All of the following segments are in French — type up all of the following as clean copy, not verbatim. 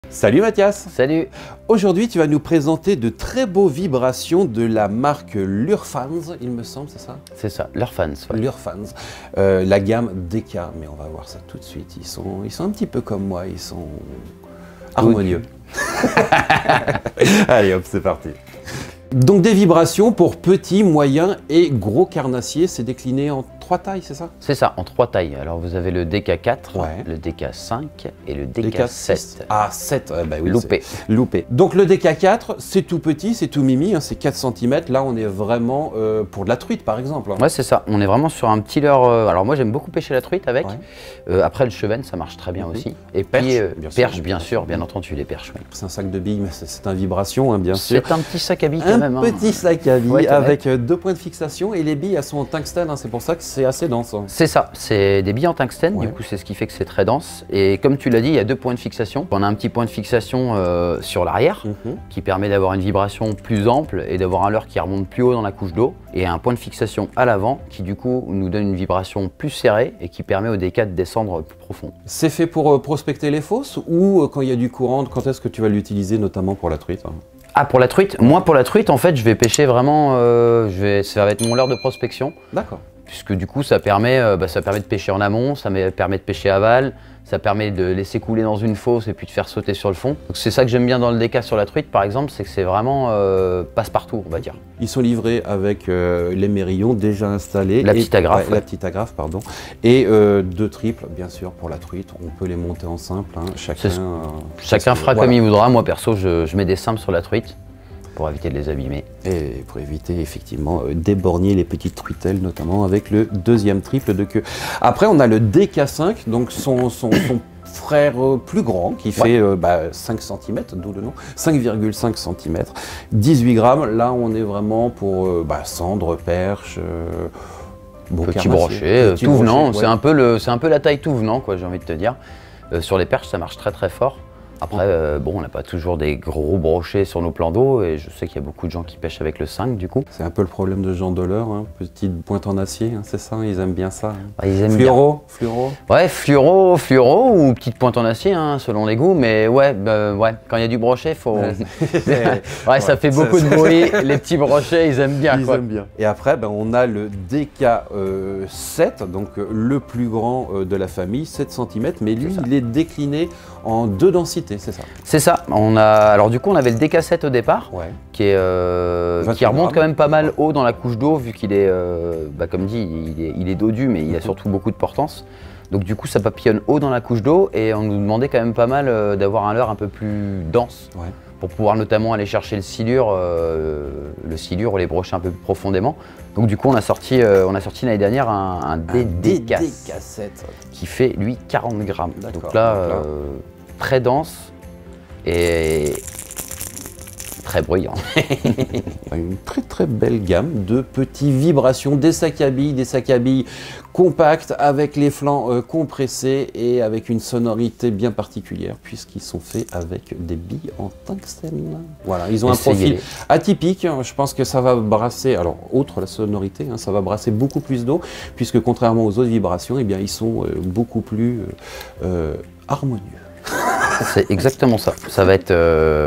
Salut Mathias. Salut. Aujourd'hui, tu vas nous présenter de très beaux vibrations de la marque Lurfans, il me semble, c'est ça? C'est ça, Lurfans. Ouais. Lurfans, la gamme DK, mais on va voir ça tout de suite. Ils sont un petit peu comme moi, ils sont harmonieux. Allez hop, c'est parti. Donc des vibrations pour petits, moyens et gros carnassiers, c'est décliné en 3 tailles, c'est ça? C'est ça, en 3 tailles. Alors vous avez le DK4, ouais, le DK5 et le DK7. Ah, 7, bah oui, loupé. Loupé. Donc le DK4, c'est tout petit, c'est tout mimi, hein, c'est 4 cm. Là, on est vraiment pour de la truite, par exemple. Ouais, c'est ça. On est vraiment sur un petit leurre. Alors moi, j'aime beaucoup pêcher la truite avec. Ouais. Après, le chevenne, ça marche très bien aussi. Et puis, perche, bien sûr, bien entendu, les perches. Ouais. C'est un sac de billes, mais c'est un vibration, hein, bien sûr. C'est un petit sac à billes quand même. Un petit sac à billes avec 2 points de fixation. Et les billes, elles sont en tungstène, hein, c'est pour ça que c'est assez dense. Hein. C'est ça, c'est des billes en tungstène, du coup c'est ce qui fait que c'est très dense. Et comme tu l'as dit, il y a 2 points de fixation. On a un petit point de fixation sur l'arrière qui permet d'avoir une vibration plus ample et d'avoir un leurre qui remonte plus haut dans la couche d'eau. Et un point de fixation à l'avant qui du coup nous donne une vibration plus serrée et qui permet au DK de descendre plus profond. C'est fait pour prospecter les fosses ou quand il y a du courant, quand est-ce que tu vas l'utiliser notamment pour la truite? Hein? Ah, pour la truite? Moi pour la truite en fait je vais pêcher vraiment, ça va être mon leurre de prospection. D'accord. Puisque du coup ça permet de pêcher en amont, ça permet de pêcher aval, ça permet de laisser couler dans une fosse et puis de faire sauter sur le fond. Donc c'est ça que j'aime bien dans le DK sur la truite par exemple, c'est que c'est vraiment passe-partout on va dire. Ils sont livrés avec les mérillons déjà installés. La petite agrafe. Ouais, la petite agrafe, pardon. Et 2 triples bien sûr pour la truite, on peut les monter en simple, hein. Chacun fera comme il voudra, moi perso je mets des simples sur la truite. Pour éviter de les abîmer. Et pour éviter effectivement d'éborgner les petites truitelles, notamment avec le 2e triple de queue. Après, on a le DK5, donc son frère plus grand, qui fait 5 cm, d'où le nom, 5,5 cm, 18 grammes. Là, on est vraiment pour cendre, perche, petit brochet, tout venant. C'est un peu la taille tout venant, quoi, j'ai envie de te dire. Sur les perches, ça marche très très fort. Après, bon, on n'a pas toujours des gros brochets sur nos plans d'eau et je sais qu'il y a beaucoup de gens qui pêchent avec le 5 du coup. C'est un peu le problème de Jean Deleur, hein, petite pointe en acier, hein, c'est ça, ils aiment bien ça. Hein. Ah, ils aiment fluoro, bien. Fluoro. Ouais, fluoro ou petite pointe en acier, hein, selon les goûts, mais ouais, quand il y a du brochet, faut... ça fait beaucoup de bruit, les petits brochets, ils aiment bien. Ils aiment bien. Et après, on a le DK7, donc le plus grand de la famille, 7 cm, mais lui, il est décliné en 2 densités. C'est ça. C'est ça. Alors du coup, on avait le DK7 au départ, qui remonte quand même pas mal haut dans la couche d'eau, vu qu'il est, comme dit, il est dodu, mais il a surtout beaucoup de portance. Donc du coup, ça papillonne haut dans la couche d'eau, et on nous demandait quand même pas mal d'avoir un leurre un peu plus dense, pour pouvoir notamment aller chercher le silure ou les brocher un peu plus profondément. Donc du coup, on a sorti l'année dernière un DK7 qui fait lui 40 grammes. Donc là, très dense et très bruyant. Une très très belle gamme de petits vibrations, des sacs à billes compacts avec les flancs compressés et avec une sonorité bien particulière puisqu'ils sont faits avec des billes en tungstène. Voilà, ils ont un profil atypique, je pense que ça va brasser, alors outre la sonorité, hein, ça va brasser beaucoup plus d'eau puisque contrairement aux autres vibrations, eh bien, ils sont beaucoup plus harmonieux. C'est exactement ça. Ça va être,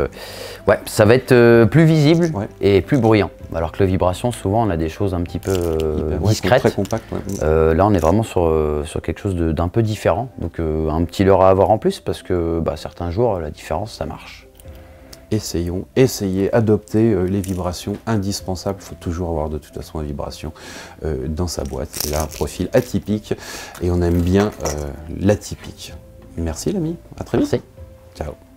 plus visible et plus bruyant. Alors que la vibration, souvent, on a des choses un petit peu discrètes. Très compactes. Là, on est vraiment sur quelque chose d'un peu différent. Donc, un petit leurre à avoir en plus parce que certains jours, la différence, ça marche. Essayez, adoptez les vibrations indispensables. Il faut toujours avoir de toute façon une vibration dans sa boîte. C'est là un profil atypique et on aime bien l'atypique. Merci l'ami, à très vite. Merci. Ciao.